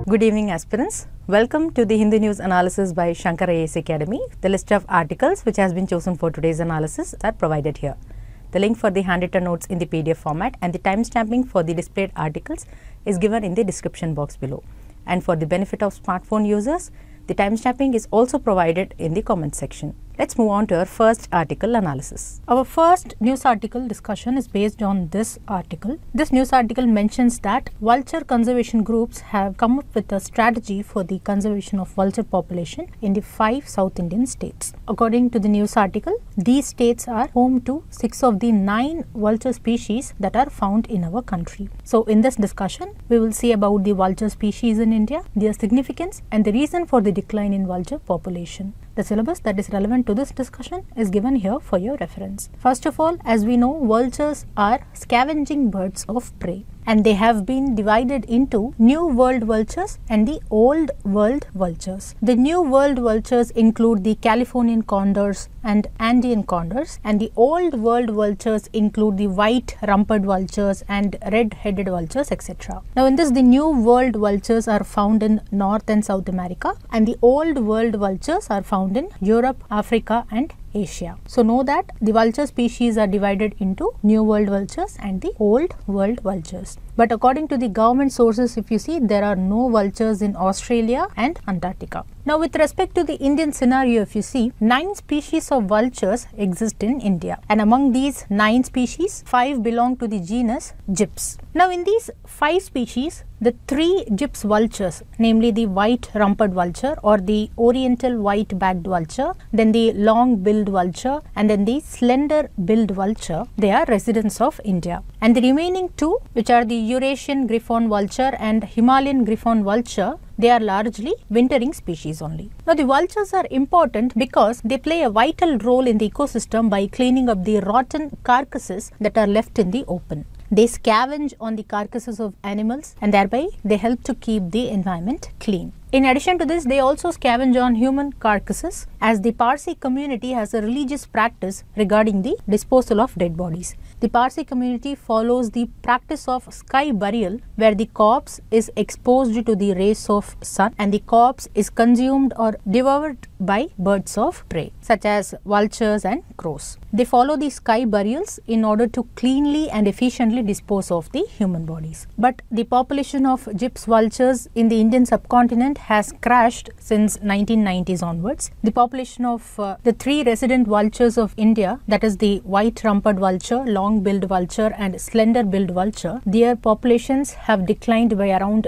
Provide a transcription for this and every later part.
Good evening aspirants. Welcome to the Hindu News Analysis by Shankar IAS Academy. The list of articles which has been chosen for today's analysis are provided here. The link for the handwritten notes in the PDF format and the timestamping for the displayed articles is given in the description box below. And for the benefit of smartphone users, the timestamping is also provided in the comment section. Let's move on to our first article analysis. Our first news article discussion is based on this article. This news article mentions that vulture conservation groups have come up with a strategy for the conservation of vulture population in the 5 South Indian states. According to the news article, these states are home to 6 of the 9 vulture species that are found in our country. So in this discussion, we will see about the vulture species in India, their significance and the reason for the decline in vulture population. The syllabus that is relevant to this discussion is given here for your reference. First of all, as we know, vultures are scavenging birds of prey, and they have been divided into New World vultures and the Old World vultures. The New World vultures include the Californian condors and Andean condors, and the Old World vultures include the white-rumped vultures and red-headed vultures, etc. Now in this, the New World vultures are found in North and South America, and the Old World vultures are found in Europe, Africa and Asia. So know that the vulture species are divided into New World vultures and the Old World vultures. But according to the government sources, if you see, there are no vultures in Australia and Antarctica. Now with respect to the Indian scenario, if you see, 9 species of vultures exist in India, and among these 9 species, 5 belong to the genus Gyps. Now in these 5 species, the 3 Gyps vultures, namely the white-rumped vulture or the oriental white-backed vulture, then the long-billed vulture and then the slender-billed vulture, they are residents of India. And the remaining 2, which are the Eurasian griffon vulture and Himalayan griffon vulture, they are largely wintering species only. Now the vultures are important because they play a vital role in the ecosystem by cleaning up the rotten carcasses that are left in the open. They scavenge on the carcasses of animals and thereby they help to keep the environment clean. In addition to this, they also scavenge on human carcasses, as the Parsi community has a religious practice regarding the disposal of dead bodies. The Parsi community follows the practice of sky burial, where the corpse is exposed to the rays of sun and the corpse is consumed or devoured by birds of prey such as vultures and crows. They follow the sky burials in order to cleanly and efficiently dispose of the human bodies. But the population of Gyps vultures in the Indian subcontinent has crashed since 1990s onwards. The population of the 3 resident vultures of India, that is the white-rumped vulture, long-billed vulture and slender-billed vulture, their populations have declined by around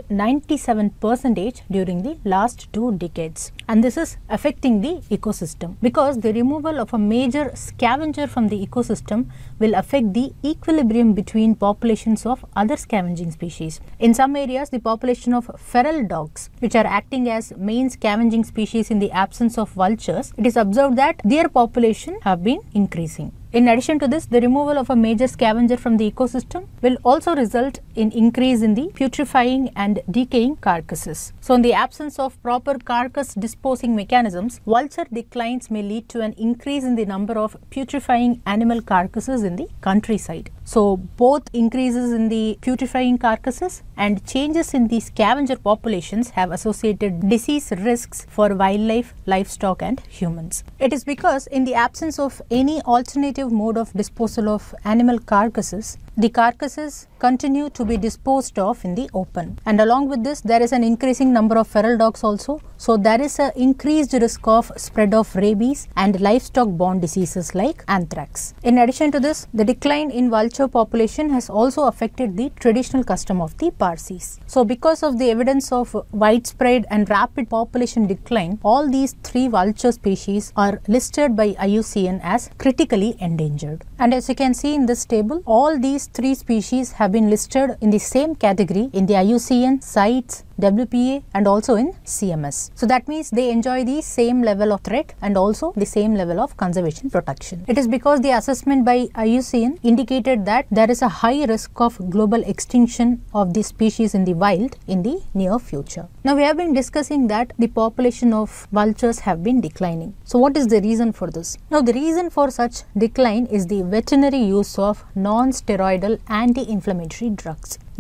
97% during the last 2 decades. And this is affecting the ecosystem because the removal of a major scavenger from the ecosystem will affect the equilibrium between populations of other scavenging species. In some areas, the population of feral dogs, which are acting as main scavenging species in the absence of vultures, it is observed that their population have been increasing. In addition to this, the removal of a major scavenger from the ecosystem will also result in increase in the putrefying and decaying carcasses. So in the absence of proper carcass disposing mechanisms, vulture declines may lead to an increase in the number of putrefying animal carcasses in the countryside. So both increases in the putrefying carcasses and changes in the scavenger populations have associated disease risks for wildlife, livestock and humans. It is because in the absence of any alternative mode of disposal of animal carcasses, the carcasses continue to be disposed of in the open. And along with this, there is an increasing number of feral dogs also. So there is an increased risk of spread of rabies and livestock-borne diseases like anthrax. In addition to this, the decline in vulture population has also affected the traditional custom of the Parsis. So because of the evidence of widespread and rapid population decline, all these 3 vulture species are listed by IUCN as critically endangered. And as you can see in this table, all these 3 species have been listed in the same category in the IUCN, CITES, WPA and also in CMS. So that means they enjoy the same level of threat and also the same level of conservation protection. It is because the assessment by IUCN indicated that there is a high risk of global extinction of the species in the wild in the near future. Now we have been discussing that the population of vultures have been declining. So what is the reason for this? Now the reason for such decline is the veterinary use of non-steroidal anti-inflammatory drugs.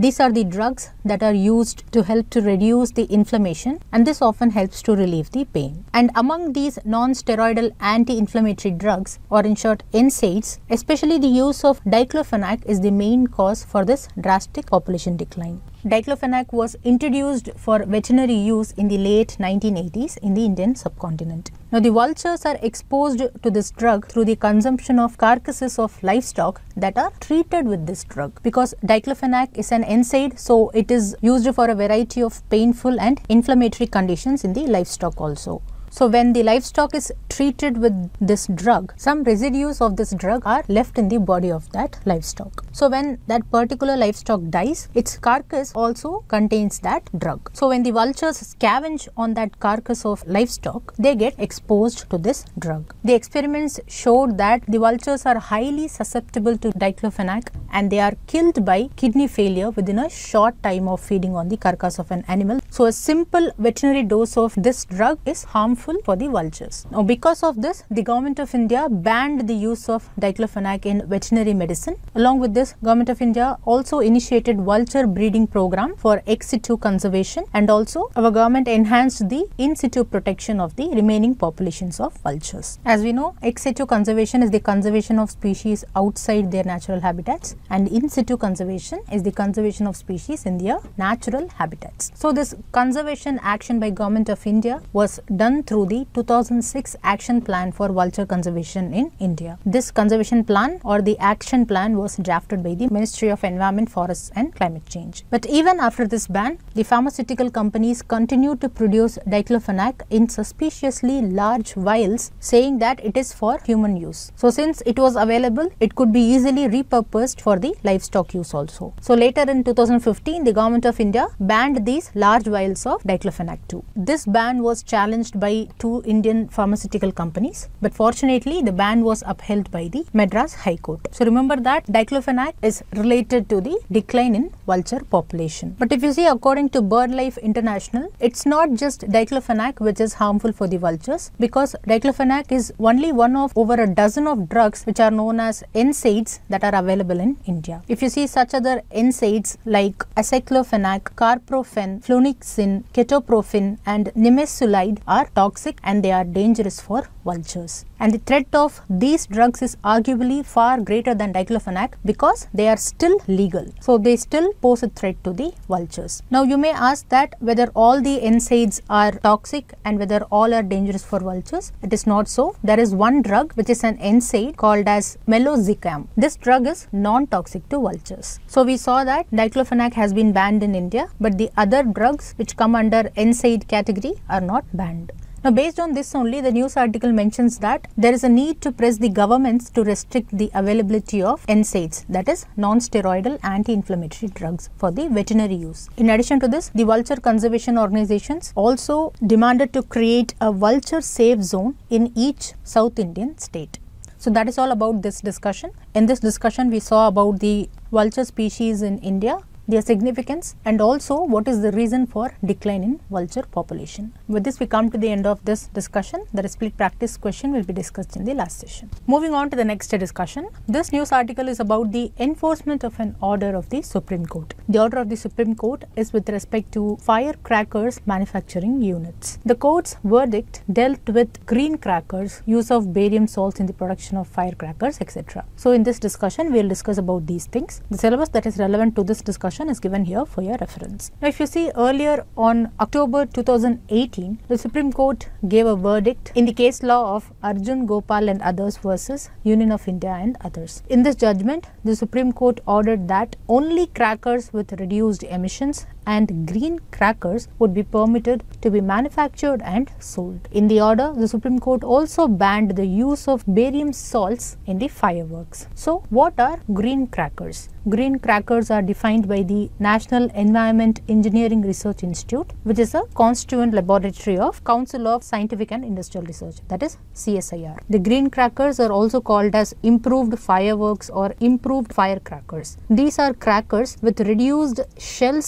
These are the drugs that are used to help to reduce the inflammation, and this often helps to relieve the pain. And among these non-steroidal anti-inflammatory drugs, or in short NSAIDs, especially the use of Diclofenac is the main cause for this drastic population decline. Diclofenac was introduced for veterinary use in the late 1980s in the Indian subcontinent. Now, the vultures are exposed to this drug through the consumption of carcasses of livestock that are treated with this drug. Because Diclofenac is an NSAID, so it is used for a variety of painful and inflammatory conditions in the livestock also. So when the livestock is treated with this drug, some residues of this drug are left in the body of that livestock. So when that particular livestock dies, its carcass also contains that drug. So when the vultures scavenge on that carcass of livestock, they get exposed to this drug. The experiments showed that the vultures are highly susceptible to Diclofenac and they are killed by kidney failure within a short time of feeding on the carcass of an animal. So a simple veterinary dose of this drug is harmful for the vultures. Now, because of this, the Government of India banned the use of Diclofenac in veterinary medicine. Along with this, Government of India also initiated vulture breeding program for ex situ conservation, and also our government enhanced the in situ protection of the remaining populations of vultures. As we know, ex situ conservation is the conservation of species outside their natural habitats, and in situ conservation is the conservation of species in their natural habitats. So this conservation action by Government of India was done through the 2006 Action Plan for Vulture Conservation in India. This conservation plan or the action plan was drafted by the Ministry of Environment, Forests and Climate Change. But even after this ban, the pharmaceutical companies continued to produce Diclofenac in suspiciously large vials, saying that it is for human use. So since it was available, it could be easily repurposed for the livestock use also. So later in 2015, the Government of India banned these large vials of Diclofenac too. This ban was challenged by two Indian pharmaceutical companies, but fortunately the ban was upheld by the Madras High Court. So remember that Diclofenac is related to the decline in vulture population. But if you see, according to BirdLife International, it's not just Diclofenac which is harmful for the vultures, because Diclofenac is only one of over a dozen of drugs which are known as NSAIDs that are available in India. If you see such other NSAIDs like aceclofenac, carprofen, flunixin, ketoprofen and nimesulide are toxic and they are dangerous for vultures. And the threat of these drugs is arguably far greater than Diclofenac because they are still legal. So they still pose a threat to the vultures. Now you may ask that whether all the NSAIDs are toxic and whether all are dangerous for vultures. It is not so. There is one drug which is an NSAID called as meloxicam. This drug is non-toxic to vultures. So we saw that Diclofenac has been banned in India, but the other drugs which come under NSAID category are not banned. Now, based on this only, the news article mentions that there is a need to press the governments to restrict the availability of NSAIDs, that is non-steroidal anti-inflammatory drugs for the veterinary use. In addition to this, the vulture conservation organizations also demanded to create a vulture safe zone in each South Indian state. So that is all about this discussion. In this discussion, we saw about the vulture species in India, their significance, and also what is the reason for decline in vulture population. With this, we come to the end of this discussion. The split practice question will be discussed in the last session. Moving on to the next discussion. This news article is about the enforcement of an order of the Supreme Court. The order of the Supreme Court is with respect to firecrackers manufacturing units. The court's verdict dealt with green crackers, use of barium salts in the production of firecrackers, etc. So in this discussion, we will discuss about these things. The syllabus that is relevant to this discussion is given here for your reference. Now, if you see, earlier on October 2018, the Supreme Court gave a verdict in the case law of Arjun Gopal and others versus Union of India and others. In this judgment, the Supreme Court ordered that only crackers with reduced emissions and green crackers would be permitted to be manufactured and sold. In the order, the Supreme Court also banned the use of barium salts in the fireworks. So, what are green crackers? Green crackers are defined by the National Environment Engineering Research Institute, which is a constituent laboratory of Council of Scientific and Industrial Research, that is CSIR. The green crackers are also called as improved fireworks or improved firecrackers. These are crackers with reduced shell size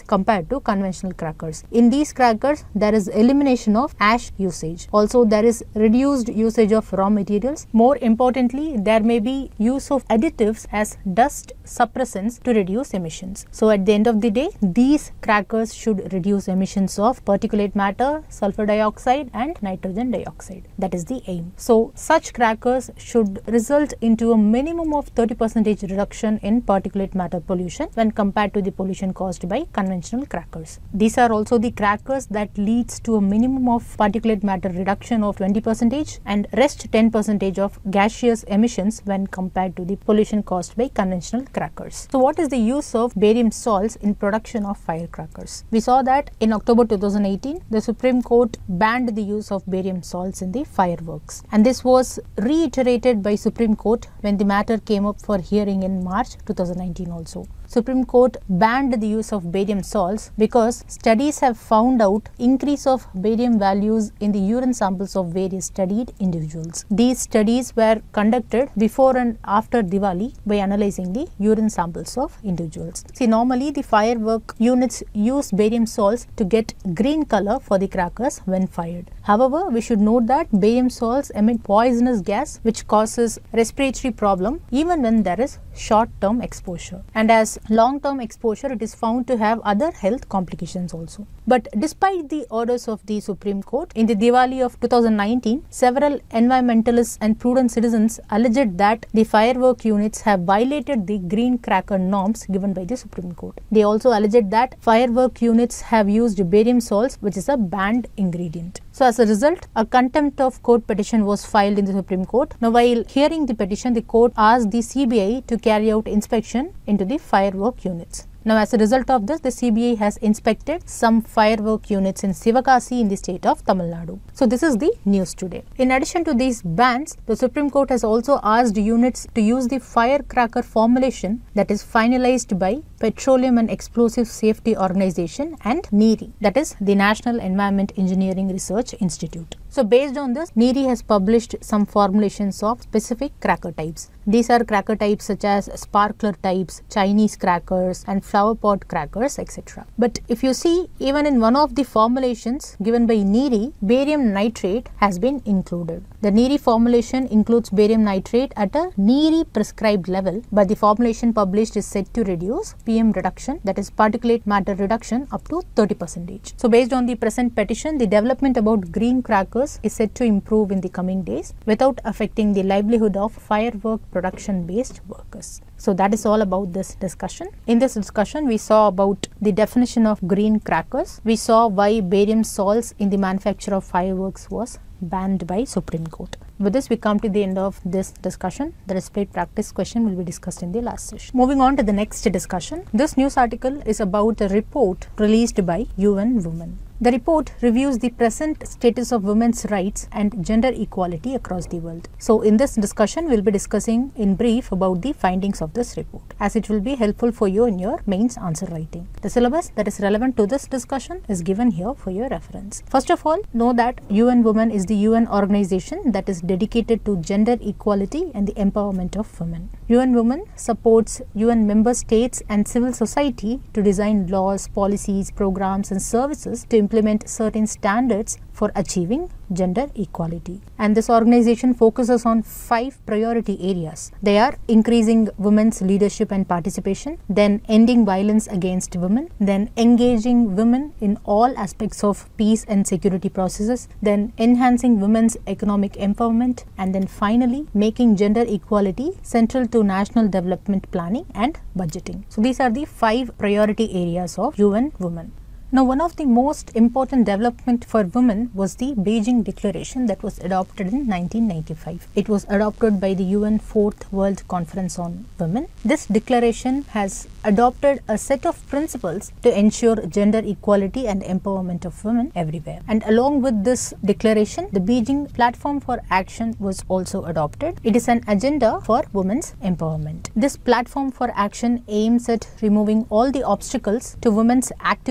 compared to conventional crackers. In these crackers, there is elimination of ash usage. Also, there is reduced usage of raw materials. More importantly, there may be use of additives as dust suppressants to reduce emissions. So at the end of the day, these crackers should reduce emissions of particulate matter, sulfur dioxide and nitrogen dioxide. That is the aim. So such crackers should result into a minimum of 30% reduction in particulate matter pollution when compared to the pollution caused by conventional crackers. These are also the crackers that leads to a minimum of particulate matter reduction of 20% and rest 10% of gaseous emissions when compared to the pollution caused by conventional crackers. So what is the use of barium salts in production of firecrackers? We saw that in October 2018, the Supreme Court banned the use of barium salts in the fireworks, and this was reiterated by Supreme Court when the matter came up for hearing in March 2019 also. Supreme Court banned the use of barium salts because studies have found out increase of barium values in the urine samples of various studied individuals. These studies were conducted before and after Diwali by analyzing the urine samples of individuals. See, normally the firework units use barium salts to get green color for the crackers when fired. However, we should note that barium salts emit poisonous gas which causes respiratory problem even when there is short-term exposure. And as long-term exposure, it is found to have other health complications also. But despite the orders of the Supreme Court, in the Diwali of 2019, several environmentalists and prudent citizens alleged that the firework units have violated the green cracker norms given by the Supreme Court. They also alleged that firework units have used barium salts, which is a banned ingredient. So as a result, a contempt of court petition was filed in the Supreme Court. Now, while hearing the petition, the court asked the CBI to carry out inspection into the firework units. Now, as a result of this, the CBI has inspected some firework units in Sivakasi in the state of Tamil Nadu. So, this is the news today. In addition to these bans, the Supreme Court has also asked units to use the firecracker formulation that is finalized by Petroleum and Explosive Safety Organization and NEERI, that is the National Environment Engineering Research Institute. So, based on this, NEERI has published some formulations of specific cracker types. These are cracker types such as sparkler types, Chinese crackers and flower pot crackers, etc. But if you see, even in one of the formulations given by NEERI, barium nitrate has been included. The NEERI formulation includes barium nitrate at a NEERI prescribed level, but the formulation published is said to reduce PM reduction, that is particulate matter reduction, up to 30%. So, based on the present petition, the development about green crackers is said to improve in the coming days without affecting the livelihood of firework production based workers. So that is all about this discussion. In this discussion, we saw about the definition of green crackers. We saw why barium salts in the manufacture of fireworks was banned by Supreme Court. With this, we come to the end of this discussion. The displayed practice question will be discussed in the last session. Moving on to the next discussion. This news article is about a report released by UN Women. The report reviews the present status of women's rights and gender equality across the world. So, in this discussion, we will be discussing in brief about the findings of this report, as it will be helpful for you in your mains answer writing. The syllabus that is relevant to this discussion is given here for your reference. First of all, know that UN Women is the UN organization that is dedicated to gender equality and the empowerment of women. UN Women supports UN member states and civil society to design laws, policies, programs and services to implement certain standards for achieving gender equality. And this organization focuses on 5 priority areas. They are increasing women's leadership and participation, then ending violence against women, then engaging women in all aspects of peace and security processes, then enhancing women's economic empowerment, and then finally making gender equality central to national development planning and budgeting. So these are the 5 priority areas of UN Women. Now, one of the most important development for women was the Beijing Declaration that was adopted in 1995. It was adopted by the UN 4th World Conference on Women. This declaration has adopted a set of principles to ensure gender equality and empowerment of women everywhere. And along with this declaration, the Beijing Platform for Action was also adopted. It is an agenda for women's empowerment. This Platform for Action aims at removing all the obstacles to women's active participation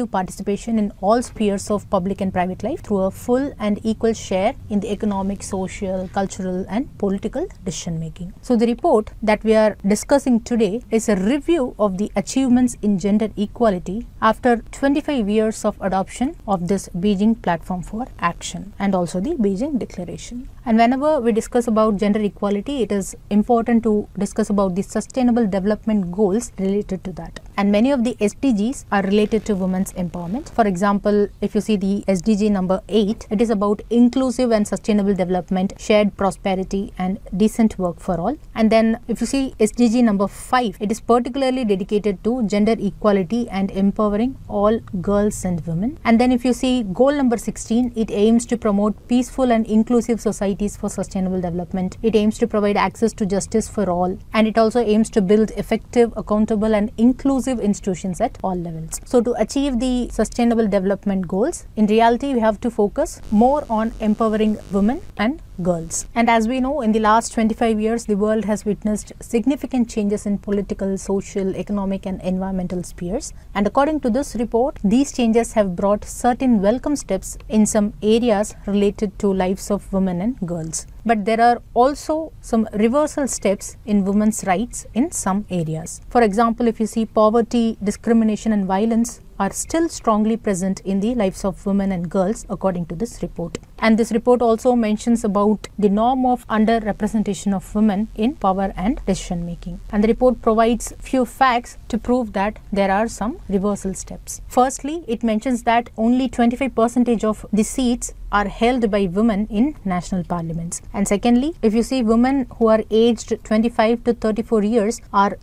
participation in all spheres of public and private life through a full and equal share in the economic, social, cultural and political decision making. So the report that we are discussing today is a review of the achievements in gender equality after 25 years of adoption of this Beijing Platform for Action and also the Beijing Declaration. And whenever we discuss about gender equality, it is important to discuss about the Sustainable Development Goals related to that. And many of the SDGs are related to women's empowerment. For example, if you see the SDG number 8, it is about inclusive and sustainable development, shared prosperity and decent work for all. And then if you see SDG number 5, it is particularly dedicated to gender equality and empowering all girls and women. And then if you see goal number 16, it aims to promote peaceful and inclusive societies for sustainable development. It aims to provide access to justice for all, and it also aims to build effective, accountable and inclusive institutions at all levels. So to achieve the sustainable development goals, in reality we have to focus more on empowering women and girls. And as we know, in the last 25 years, the world has witnessed significant changes in political, social, economic and environmental spheres. And according to this report, these changes have brought certain welcome steps in some areas related to lives of women and girls. But there are also some reversal steps in women's rights in some areas. For example, if you see poverty, discrimination and violence are still strongly present in the lives of women and girls according to this report. And this report also mentions about the norm of underrepresentation of women in power and decision making. And the report provides few facts to prove that there are some reversal steps. Firstly, it mentions that only 25% of the seats are held by women in national parliaments. And secondly, if you see women who are aged 25 to 34 years are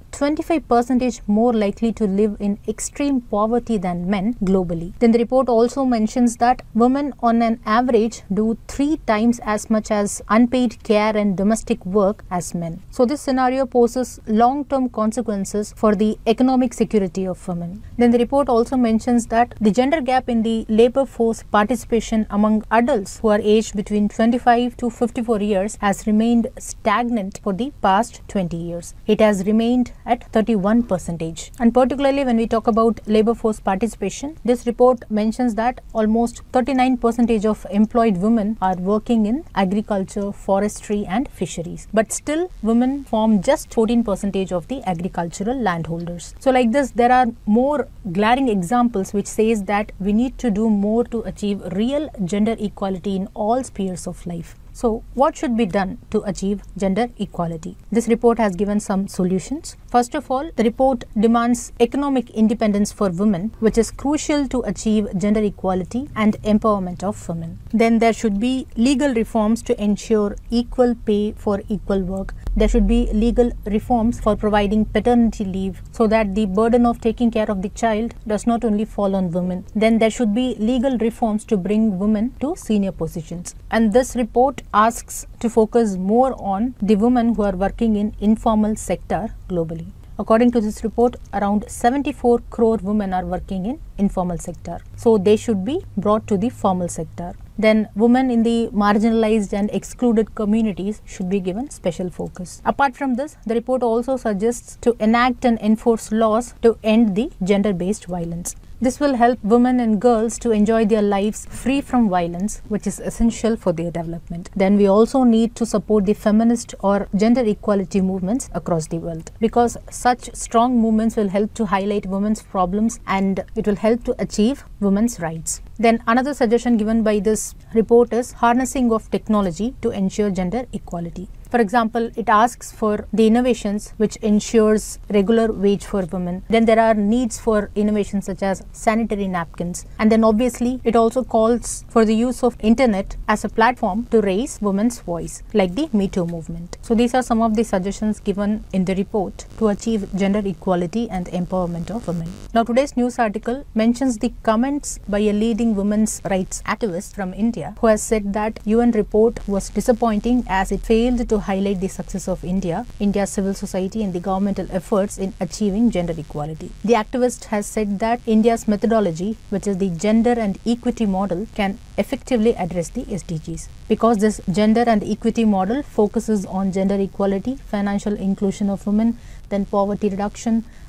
25% more likely to live in extreme poverty than men globally. Then the report also mentions that women on an average do 3 times as much as unpaid care and domestic work as men. So this scenario poses long-term consequences for the economic security of women. Then the report also mentions that the gender gap in the labor force participation among adults who are aged between 25 to 54 years has remained stagnant for the past 20 years. It has remained at 31%. And particularly when we talk about labor force participation, this report mentions that almost 39% of employed women are working in agriculture, forestry and fisheries. But still, women form just 14% of the agricultural landholders. So like this, there are more glaring examples which says that we need to do more to achieve real gender equality in all spheres of life. So what should be done to achieve gender equality? This report has given some solutions. First of all, the report demands economic independence for women, which is crucial to achieve gender equality and empowerment of women. Then there should be legal reforms to ensure equal pay for equal work. There should be legal reforms for providing paternity leave so that the burden of taking care of the child does not only fall on women. Then there should be legal reforms to bring women to senior positions. And this report asks to focus more on the women who are working in informal sector globally. According to this report, around 74 crore women are working in informal sector. So they should be brought to the formal sector. Then women in the marginalized and excluded communities should be given special focus. Apart from this, the report also suggests to enact and enforce laws to end the gender-based violence. This will help women and girls to enjoy their lives free from violence, which is essential for their development. Then we also need to support the feminist or gender equality movements across the world, because such strong movements will help to highlight women's problems and it will help to achieve women's rights. Then another suggestion given by this report is harnessing of technology to ensure gender equality. For example, it asks for the innovations which ensures regular wage for women. Then there are needs for innovations such as sanitary napkins. And then obviously it also calls for the use of internet as a platform to raise women's voice, like the Me Too movement. So these are some of the suggestions given in the report to achieve gender equality and empowerment of women. Now today's news article mentions the comments by a leading women's rights activist from India who has said that UN report was disappointing as it failed to highlight the success of India's civil society and the governmental efforts in achieving gender equality. The activist has said that India's methodology, which is the gender and equity model, can effectively address the SDGs, because this gender and equity model focuses on gender equality, financial inclusion of women, then poverty reduction,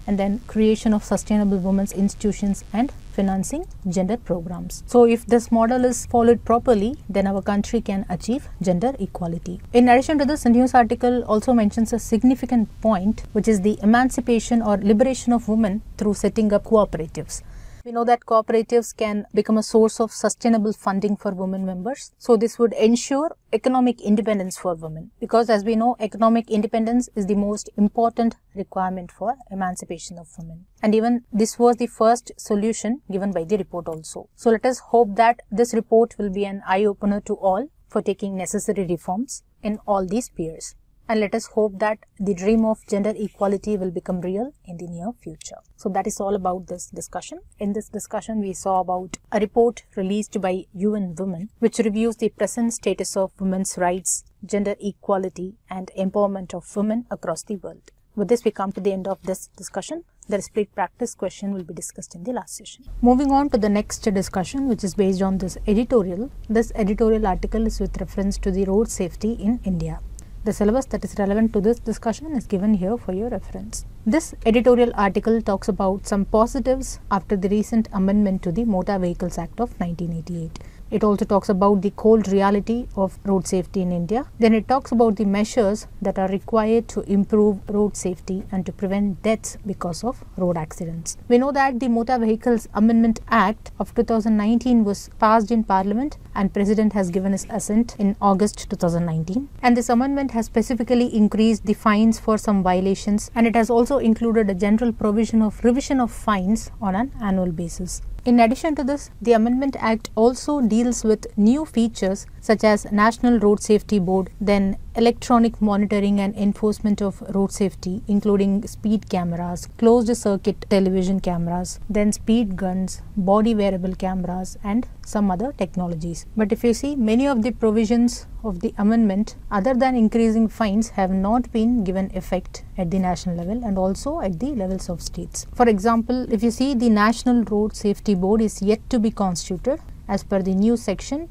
and then creation of sustainable women's institutions and financing gender programs. So if this model is followed properly, then our country can achieve gender equality. In addition to this, the news article also mentions a significant point, which is the emancipation or liberation of women through setting up cooperatives. We know that cooperatives can become a source of sustainable funding for women members. So this would ensure economic independence for women, because as we know, economic independence is the most important requirement for emancipation of women. And even this was the first solution given by the report also. So let us hope that this report will be an eye-opener to all for taking necessary reforms in all these spheres. And let us hope that the dream of gender equality will become real in the near future. So that is all about this discussion. In this discussion, we saw about a report released by UN Women, which reviews the present status of women's rights, gender equality, and empowerment of women across the world. With this, we come to the end of this discussion. The split practice question will be discussed in the last session. Moving on to the next discussion, which is based on this editorial. This editorial article is with reference to the road safety in India. The syllabus that is relevant to this discussion is given here for your reference. This editorial article talks about some positives after the recent amendment to the Motor Vehicles Act of 1988. It also talks about the cold reality of road safety in India. Then it talks about the measures that are required to improve road safety and to prevent deaths because of road accidents. We know that the Motor Vehicles Amendment Act of 2019 was passed in Parliament, and President has given his assent in August 2019. And this amendment has specifically increased the fines for some violations, and it has also included a general provision of revision of fines on an annual basis. In addition to this, the Amendment Act also deals with new features such as National Road Safety Board, then electronic monitoring and enforcement of road safety, including speed cameras, closed circuit television cameras, then speed guns, body wearable cameras, and some other technologies. But if you see, many of the provisions of the amendment, other than increasing fines, have not been given effect at the national level and also at the levels of states. For example, if you see, the National Road Safety Board is yet to be constituted as per the new section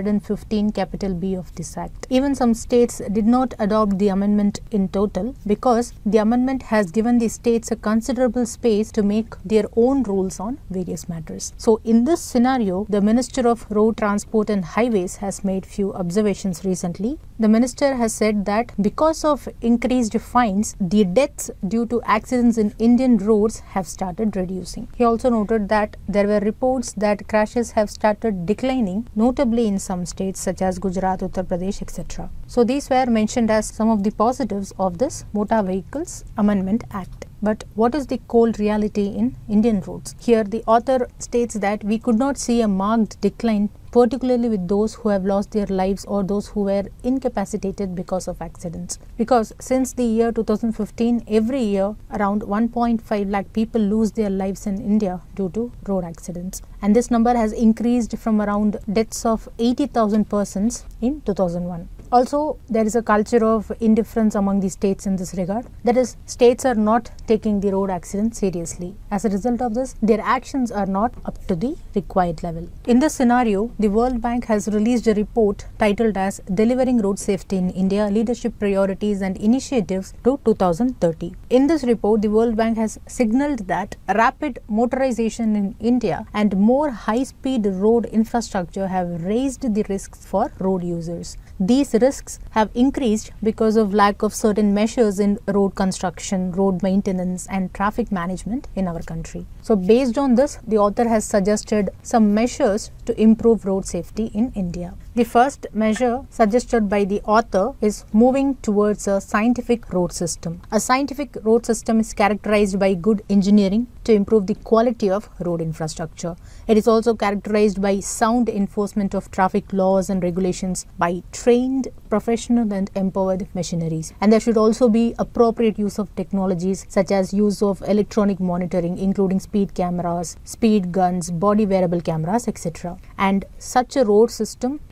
215 capital B of this Act. Even some states did not adopt the amendment in total, because the amendment has given the states a considerable space to make their own rules on various matters. So in this scenario, the Minister of Road Transport and Highways has made few observations recently. The minister has said that because of increased fines, the deaths due to accidents in Indian roads have started reducing. He also noted that there were reports that crashes have started declining, notably in some states such as Gujarat, Uttar Pradesh, etc. So these were mentioned as some of the positives of this Motor Vehicles Amendment Act. But what is the cold reality in Indian roads? Here the author states that we could not see a marked decline, particularly with those who have lost their lives or those who were incapacitated because of accidents. Because since the year 2015, every year around 1.5 lakh people lose their lives in India due to road accidents. And this number has increased from around deaths of 80,000 persons in 2001. Also, there is a culture of indifference among the states in this regard. That is, states are not taking the road accidents seriously. As a result of this, their actions are not up to the required level. In this scenario, the World Bank has released a report titled as Delivering Road Safety in India, Leadership Priorities and Initiatives to 2030. In this report, the World Bank has signaled that rapid motorization in India and more high-speed road infrastructure have raised the risks for road users. These risks have increased because of lack of certain measures in road construction, road maintenance and traffic management in our country. So based on this, the author has suggested some measures to improve road safety in India. The first measure suggested by the author is moving towards a scientific road system. A scientific road system is characterized by good engineering to improve the quality of road infrastructure. It is also characterized by sound enforcement of traffic laws and regulations by trained, professional and empowered machineries. And there should also be appropriate use of technologies such as use of electronic monitoring, including speed cameras, speed guns, body wearable cameras, etc. And such a road system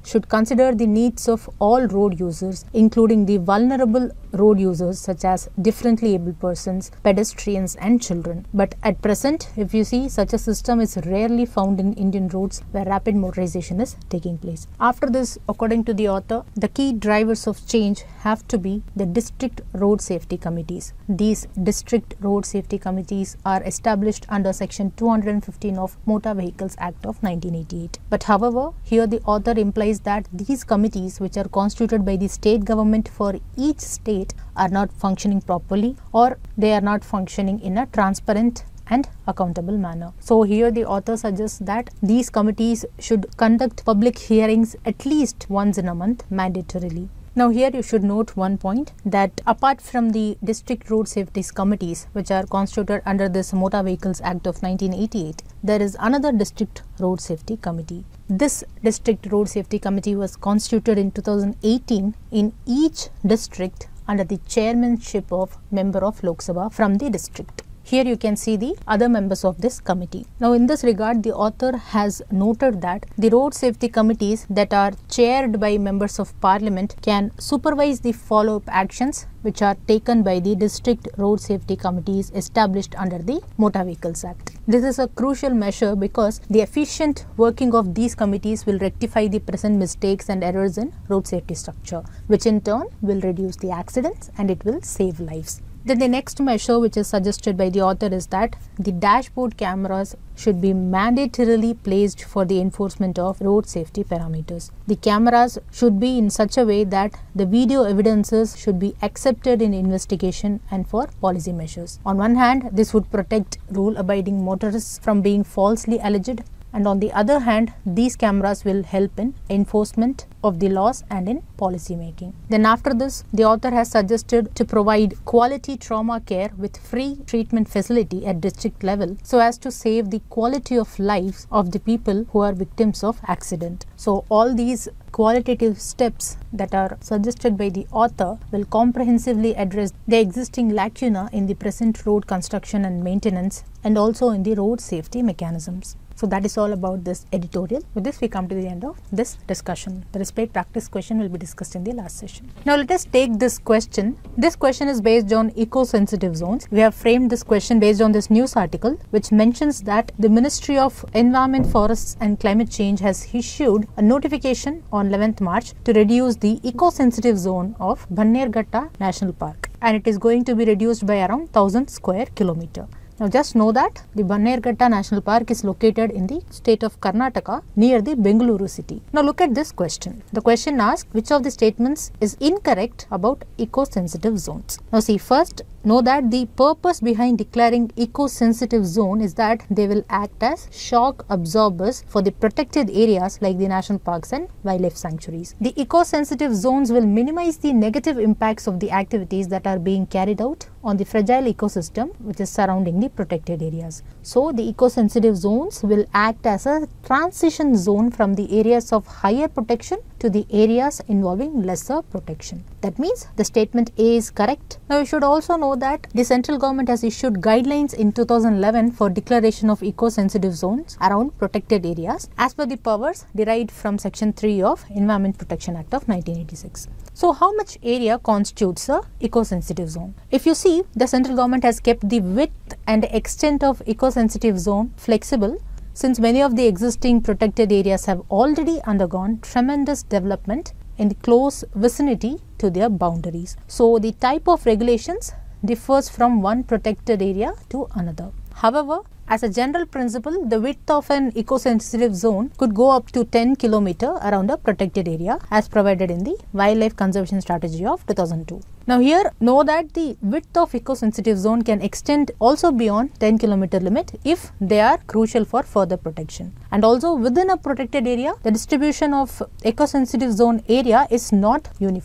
should consider the needs of all road users, including the vulnerable road users such as differently abled persons, pedestrians and children. But at present, if you see, such a system is rarely found in Indian roads where rapid motorization is taking place. After this, according to the author, the key drivers of change have to be the district road safety committees. These district road safety committees are established under section 215 of Motor Vehicles Act of 1988. But however, here the author implies that these committees, which are constituted by the state government for each state, are not functioning properly, or they are not functioning in a transparent and accountable manner. So here the author suggests that these committees should conduct public hearings at least once in a month mandatorily. Now here you should note one point, that apart from the district road safety committees which are constituted under this Motor Vehicles Act of 1988, there is another district road safety committee. This district road safety committee was constituted in 2018 in each district under the chairmanship of member of Lok Sabha from the district. Here you can see the other members of this committee. Now in this regard, the author has noted that the road safety committees that are chaired by members of parliament can supervise the follow-up actions which are taken by the district road safety committees established under the Motor Vehicles Act. This is a crucial measure because the efficient working of these committees will rectify the present mistakes and errors in road safety structure, which in turn will reduce the accidents and it will save lives. Then the next measure which is suggested by the author is that the dashboard cameras should be mandatorily placed for the enforcement of road safety parameters. The cameras should be in such a way that the video evidences should be accepted in investigation and for policy measures. On one hand, this would protect rule-abiding motorists from being falsely alleged, and on the other hand, these cameras will help in enforcement of the laws and in policy making. Then after this, the author has suggested to provide quality trauma care with free treatment facility at district level so as to save the quality of lives of the people who are victims of accident. So all these qualitative steps that are suggested by the author will comprehensively address the existing lacuna in the present road construction and maintenance and also in the road safety mechanisms. So that is all about this editorial. With this, we come to the end of this discussion. The respect practice question will be discussed in the last session. Now let us take this question. This question is based on eco-sensitive zones. We have framed this question based on this news article which mentions that the Ministry of Environment, Forests and Climate Change has issued a notification on 11th March to reduce the eco-sensitive zone of Bannerghatta National Park, and it is going to be reduced by around 1000 square kilometer. Now just know that the Bannerghatta National Park is located in the state of Karnataka near the Bengaluru city. Now look at this question. The question asks which of the statements is incorrect about eco-sensitive zones. Now see, first know that the purpose behind declaring eco-sensitive zone is that they will act as shock absorbers for the protected areas like the national parks and wildlife sanctuaries. The eco-sensitive zones will minimize the negative impacts of the activities that are being carried out on the fragile ecosystem which is surrounding the protected areas. So the eco-sensitive zones will act as a transition zone from the areas of higher protection to the areas involving lesser protection. That means the statement A is correct. Now you should also know that the central government has issued guidelines in 2011 for declaration of eco-sensitive zones around protected areas as per the powers derived from section 3 of Environment Protection Act of 1986. So how much area constitutes a eco-sensitive zone? If you see, the central government has kept the width and extent of eco-sensitive zone flexible, since many of the existing protected areas have already undergone tremendous development in the close vicinity to their boundaries. So the type of regulations differs from one protected area to another. However, as a general principle, the width of an eco-sensitive zone could go up to 10 km around a protected area as provided in the Wildlife Conservation Strategy of 2002. Now here, know that the width of eco-sensitive zone can extend also beyond 10 km limit if they are crucial for further protection. And also within a protected area, the distribution of eco-sensitive zone area is not uniform.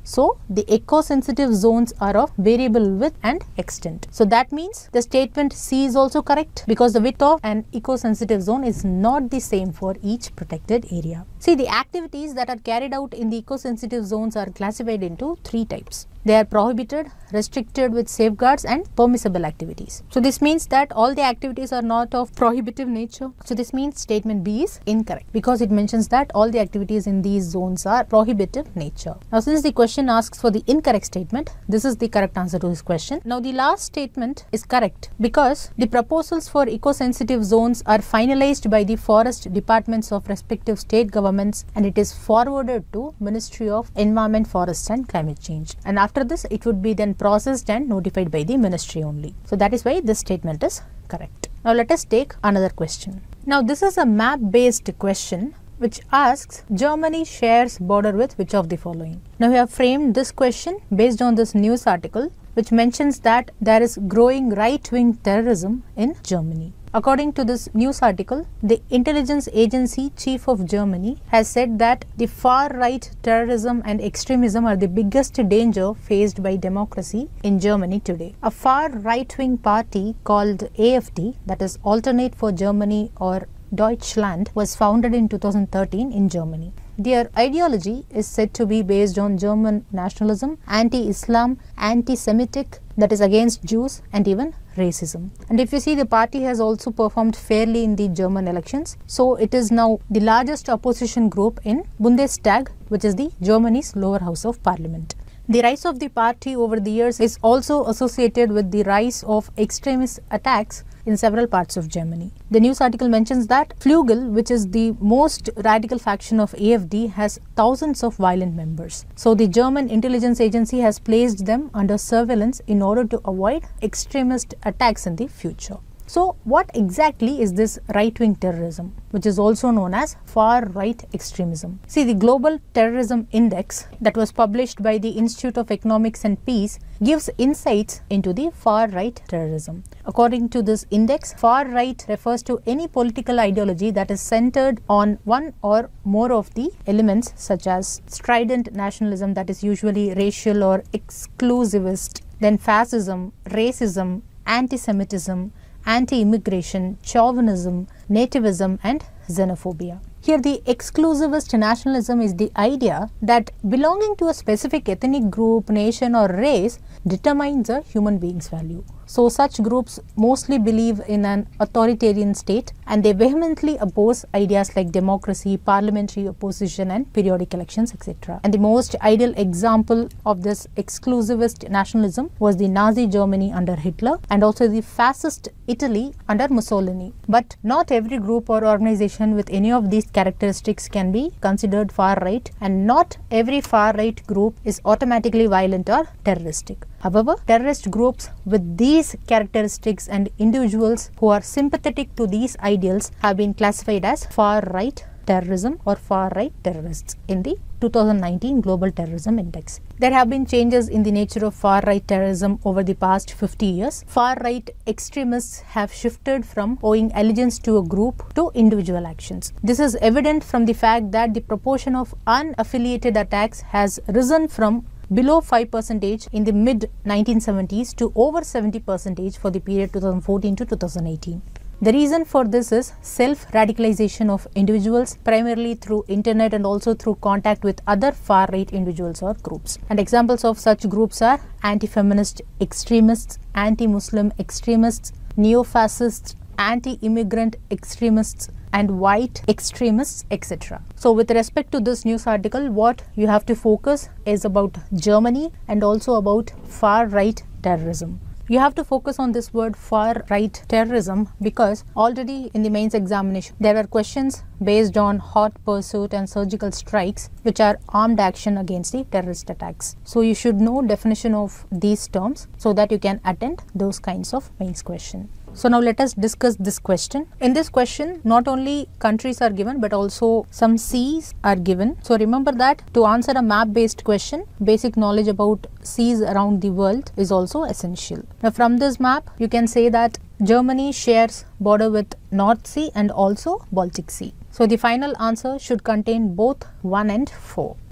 So the eco-sensitive zones are of variable width and extent. So that means the statement C is also correct because the width of an eco-sensitive zone is not the same for each protected area. See, the activities that are carried out in the eco-sensitive zones are classified into 3 types. They are prohibited, restricted with safeguards, and permissible activities. So this means that all the activities are not of prohibitive nature. So this means statement B is incorrect because it mentions that all the activities in these zones are prohibitive nature. Now since the question asks for the incorrect statement, this is the correct answer to this question. Now the last statement is correct because the proposals for eco-sensitive zones are finalized by the forest departments of respective state governments, and it is forwarded to Ministry of Environment, Forests and Climate Change. And after this, it would be then processed and notified by the ministry only. So that is why this statement is correct. Now let us take another question. Now this is a map based question which asks Germany shares border with which of the following. Now we have framed this question based on this news article which mentions that there is growing right-wing terrorism in Germany. According to this news article, the intelligence agency chief of Germany has said that the far-right terrorism and extremism are the biggest danger faced by democracy in Germany today. A far-right-wing party called AfD, that is Alternate for Germany or Deutschland, was founded in 2013 in Germany. Their ideology is said to be based on German nationalism, anti-Islam, anti-Semitic, that is against Jews, and even racism. And if you see, the party has also performed fairly in the German elections. So it is now the largest opposition group in Bundestag, which is the Germany's lower house of parliament. The rise of the party over the years is also associated with the rise of extremist attacks in several parts of Germany. The news article mentions that Flügel, which is the most radical faction of AfD, has thousands of violent members. So the German intelligence agency has placed them under surveillance in order to avoid extremist attacks in the future. So what exactly is this right-wing terrorism, which is also known as far-right extremism? See, the Global Terrorism Index that was published by the Institute of Economics and Peace gives insights into the far-right terrorism. According to this index, far-right refers to any political ideology that is centered on one or more of the elements such as strident nationalism, that is usually racial or exclusivist, then fascism, racism, anti-Semitism, anti-immigration, chauvinism, nativism and xenophobia. Here the exclusivist nationalism is the idea that belonging to a specific ethnic group, nation or race determines a human being's value. So such groups mostly believe in an authoritarian state and they vehemently oppose ideas like democracy, parliamentary opposition and periodic elections, etc. And the most ideal example of this exclusivist nationalism was the Nazi Germany under Hitler and also the fascist Italy under Mussolini. But not every group or organization with any of these characteristics can be considered far-right, and not every far-right group is automatically violent or terroristic. However, terrorist groups with these characteristics and individuals who are sympathetic to these ideals have been classified as far-right terrorism or far-right terrorists in the 2019 Global Terrorism Index. There have been changes in the nature of far-right terrorism over the past 50 years. Far-right extremists have shifted from owing allegiance to a group to individual actions. This is evident from the fact that the proportion of unaffiliated attacks has risen from below 5% in the mid-1970s to over 70% for the period 2014 to 2018. The reason for this is self-radicalization of individuals, primarily through internet and also through contact with other far-right individuals or groups. And examples of such groups are anti-feminist extremists, anti-Muslim extremists, neo-fascists, anti-immigrant extremists, and white extremists, etc. So with respect to this news article, what you have to focus is about Germany and also about far-right terrorism. You have to focus on this word far-right terrorism because already in the mains examination there are questions based on hot pursuit and surgical strikes, which are armed action against the terrorist attacks. So you should know definition of these terms so that you can attend those kinds of mains question. So now let us discuss this question. In this question, not only countries are given but also some seas are given. So remember that to answer a map-based question, basic knowledge about seas around the world is also essential. Now from this map, you can say that Germany shares border with North Sea and also Baltic Sea. So the final answer should contain both 1 and 4.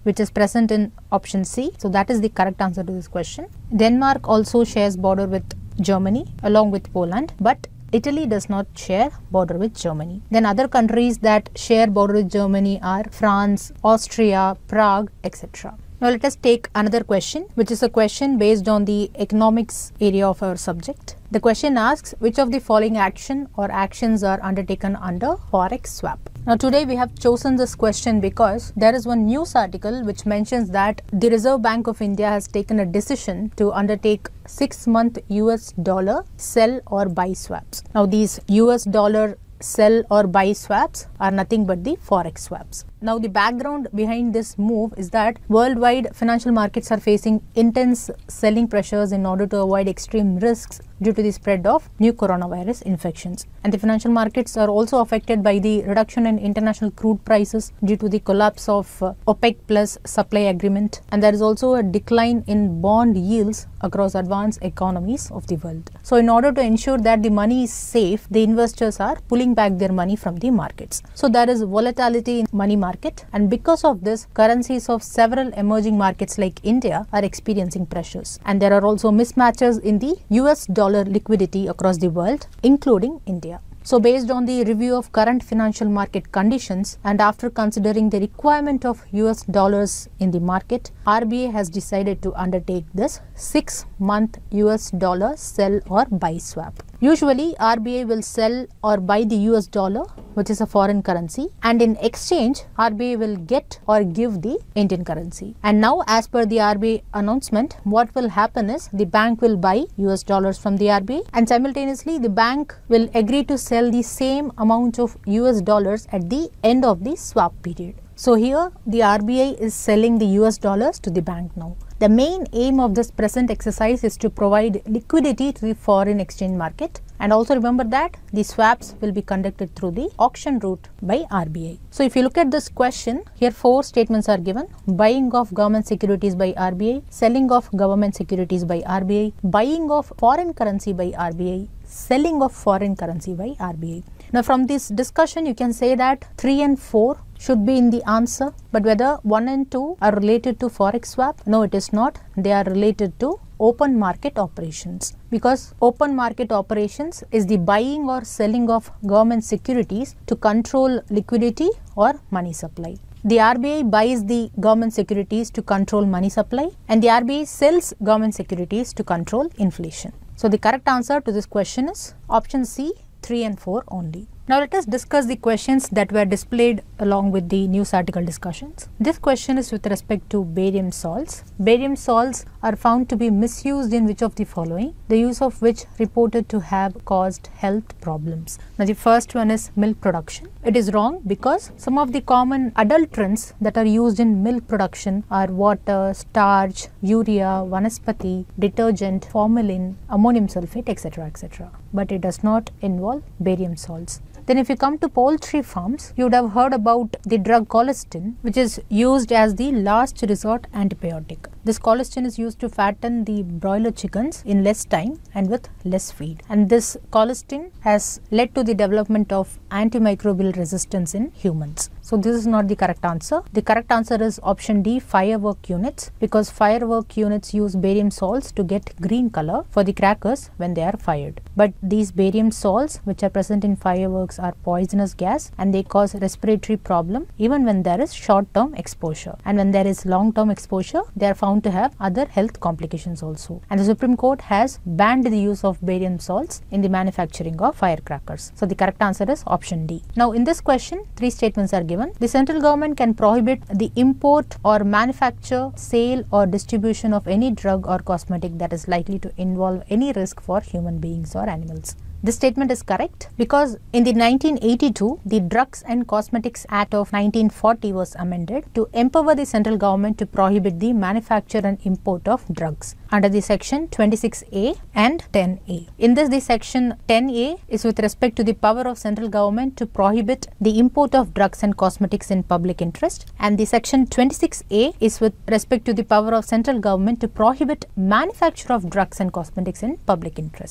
which is present in option C. So that is the correct answer to this question. Denmark also shares border with Germany along with Poland, but Italy does not share border with Germany. Then other countries that share border with Germany are France, Austria, Prague, etc. Now let us take another question, which is a question based on the economics area of our subject. The question asks, which of the following action or actions are undertaken under Forex swap? Now today we have chosen this question because there is one news article which mentions that the Reserve Bank of India has taken a decision to undertake 6-month US dollar sell or buy swaps. Now these US dollar sell or buy swaps are nothing but the Forex swaps. Now the background behind this move is that worldwide financial markets are facing intense selling pressures in order to avoid extreme risks due to the spread of new coronavirus infections. And the financial markets are also affected by the reduction in international crude prices due to the collapse of OPEC plus supply agreement. And there is also a decline in bond yields across advanced economies of the world. So in order to ensure that the money is safe, the investors are pulling back their money from the markets. So there is volatility in money market, and because of this, currencies of several emerging markets like India are experiencing pressures. And there are also mismatches in the US dollar liquidity across the world, including India. So based on the review of current financial market conditions and after considering the requirement of US dollars in the market, RBI has decided to undertake this 6-month US dollar sell or buy swap. Usually RBI will sell or buy the US dollar, which is a foreign currency, and in exchange RBI will get or give the Indian currency. And now as per the RBI announcement, what will happen is the bank will buy US dollars from the RBI, and simultaneously the bank will agree to sell the same amount of US dollars at the end of the swap period. So here the RBI is selling the US dollars to the bank now. The main aim of this present exercise is to provide liquidity to the foreign exchange market, and also remember that the swaps will be conducted through the auction route by RBI. So if you look at this question, here 4 statements are given: buying of government securities by RBI, selling of government securities by RBI, buying of foreign currency by RBI, selling of foreign currency by RBI. Now from this discussion you can say that 3 and 4 should be in the answer, but whether 1 and 2 are related to Forex swap? No, it is not. They are related to open market operations, because open market operations is the buying or selling of government securities to control liquidity or money supply. The RBI buys the government securities to control money supply, and the RBI sells government securities to control inflation. So the correct answer to this question is option C, 3 and 4 only. Now let us discuss the questions that were displayed along with the news article discussions. This question is with respect to barium salts. Barium salts are found to be misused in which of the following, the use of which reported to have caused health problems. Now the first one is milk production. It is wrong because some of the common adulterants that are used in milk production are water, starch, urea, vanaspati, detergent, formalin, ammonium sulfate, etc. etc. But it does not involve barium salts. Then if you come to poultry farms, you would have heard about the drug colistin, which is used as the last resort antibiotic. This colistin is used to fatten the broiler chickens in less time and with less feed. And this colistin has led to the development of antimicrobial resistance in humans. So this is not the correct answer. The correct answer is option D, firework units, because firework units use barium salts to get green color for the crackers when they are fired. But these barium salts which are present in fireworks are poisonous gas, and they cause respiratory problem even when there is short-term exposure. And when there is long-term exposure, they are found to have other health complications also. And the Supreme Court has banned the use of barium salts in the manufacturing of firecrackers. So the correct answer is option D. Now in this question, 3 statements are given. The central government can prohibit the import or manufacture, sale or distribution of any drug or cosmetic that is likely to involve any risk for human beings or animals. This statement is correct because in the 1982, the Drugs and Cosmetics Act of 1940 was amended to empower the central government to prohibit the manufacture and import of drugs under the section 26A and 10A. In this, the section 10A is with respect to the power of central government to prohibit the import of drugs and cosmetics in public interest, and the section 26A is with respect to the power of central government to prohibit manufacture of drugs and cosmetics in public interest.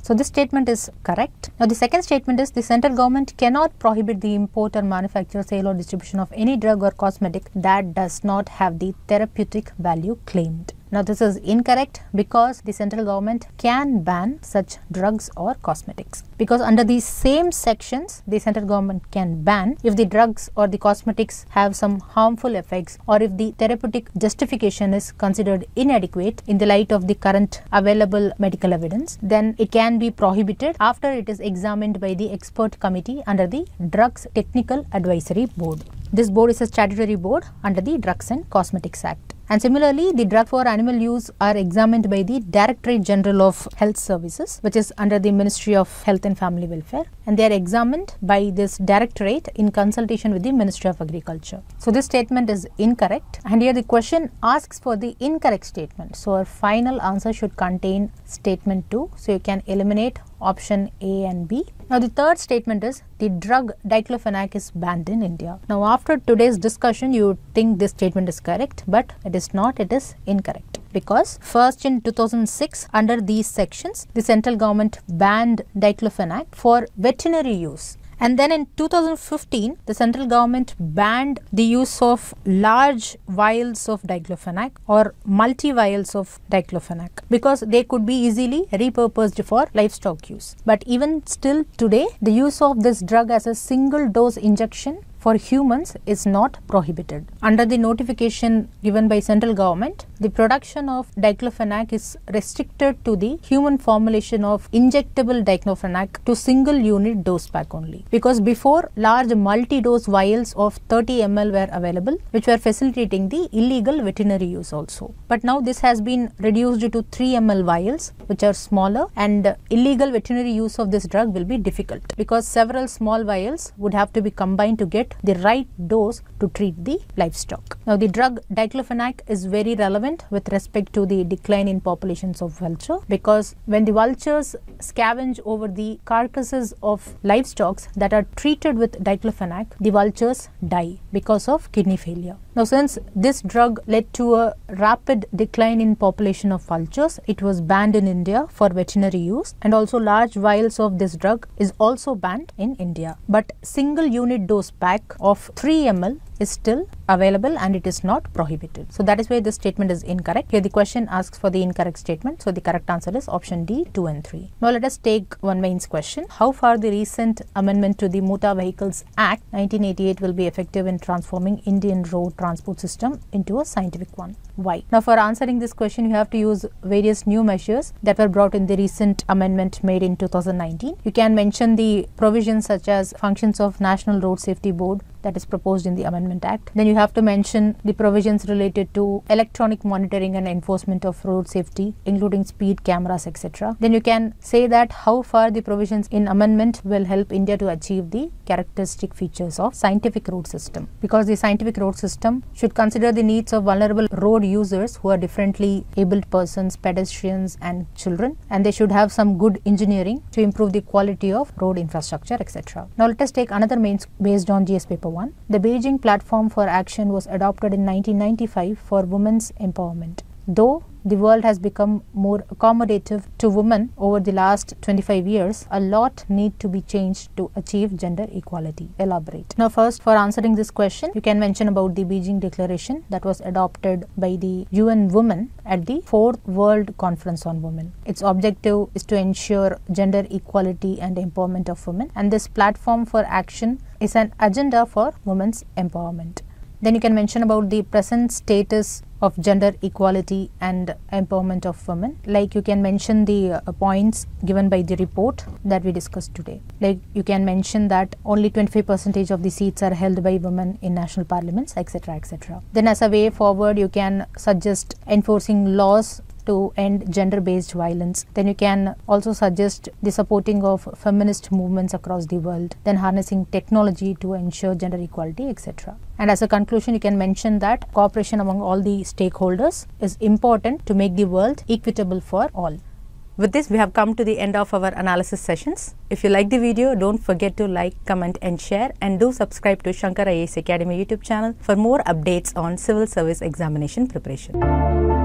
So this statement is correct. Now the second statement is the central government cannot prohibit the import or manufacture, sale or distribution of any drug or cosmetic that does not have the therapeutic value claimed. Now this is incorrect because the central government can ban such drugs or cosmetics, because under these same sections the central government can ban if the drugs or the cosmetics have some harmful effects, or if the therapeutic justification is considered inadequate in the light of the current available medical evidence. Then it can be prohibited after it is examined by the expert committee under the Drugs Technical Advisory Board. This board is a statutory board under the Drugs and Cosmetics Act. And similarly, the drugs for animal use are examined by the Directorate General of Health Services, which is under the Ministry of Health and Family Welfare, and they are examined by this directorate in consultation with the Ministry of Agriculture. So this statement is incorrect, and here the question asks for the incorrect statement. So our final answer should contain statement 2. So you can eliminate option A and B. Now the third statement is the drug Diclofenac is banned in India. Now after today's discussion you would think this statement is correct, but it is not, it is incorrect. Because first in 2006 under these sections the central government banned Diclofenac for veterinary use. And then in 2015, the central government banned the use of large vials of Diclofenac or multi-vials of Diclofenac because they could be easily repurposed for livestock use. But even still today, the use of this drug as a single dose injection for humans is not prohibited. Under the notification given by central government, the production of Diclofenac is restricted to the human formulation of injectable Diclofenac to single unit dose pack only. Because before, large multi-dose vials of 30 ml were available, which were facilitating the illegal veterinary use also. But now this has been reduced to 3 ml vials, which are smaller, and illegal veterinary use of this drug will be difficult because several small vials would have to be combined to get the right dose to treat the livestock. Now the drug Diclofenac is very relevant with respect to the decline in populations of vulture, because when the vultures scavenge over the carcasses of livestock that are treated with Diclofenac, the vultures die because of kidney failure. Now since this drug led to a rapid decline in population of vultures, it was banned in India for veterinary use, and also large vials of this drug is also banned in India. But single unit dose pack of 3 ml is still available and it is not prohibited. So that is why this statement is incorrect. Here the question asks for the incorrect statement. So the correct answer is option D, 2 and 3. Now let us take one mains question. How far the recent amendment to the Motor Vehicles Act 1988 will be effective in transforming Indian road transport system into a scientific one? Why? Now for answering this question, you have to use various new measures that were brought in the recent amendment made in 2019. You can mention the provisions such as functions of National Road Safety Board that is proposed in the Amendment Act. Then you have to mention the provisions related to electronic monitoring and enforcement of road safety, including speed cameras, etc. Then you can say that how far the provisions in amendment will help India to achieve the characteristic features of scientific road system, because the scientific road system should consider the needs of vulnerable road users who are differently abled persons, pedestrians and children, and they should have some good engineering to improve the quality of road infrastructure, etc. Now let us take another mains based on GS paper 1. The Beijing Platform for Action was adopted in 1995 for women's empowerment. Though the world has become more accommodative to women over the last 25 years, a lot need to be changed to achieve gender equality. Elaborate. Now first, for answering this question, you can mention about the Beijing Declaration that was adopted by the UN Women at the 4th World Conference on Women. Its objective is to ensure gender equality and empowerment of women, and this platform for action is an agenda for women's empowerment. Then you can mention about the present status of gender equality and empowerment of women. Like you can mention the points given by the report that we discussed today. Like you can mention that only 25% of the seats are held by women in national parliaments, etc., etc. Then as a way forward, you can suggest enforcing laws to end gender-based violence. Then you can also suggest the supporting of feminist movements across the world, then harnessing technology to ensure gender equality, etc. And as a conclusion, you can mention that cooperation among all the stakeholders is important to make the world equitable for all. With this, we have come to the end of our analysis sessions. If you like the video, don't forget to like, comment and share, and do subscribe to Shankar IAS Academy YouTube channel for more updates on civil service examination preparation.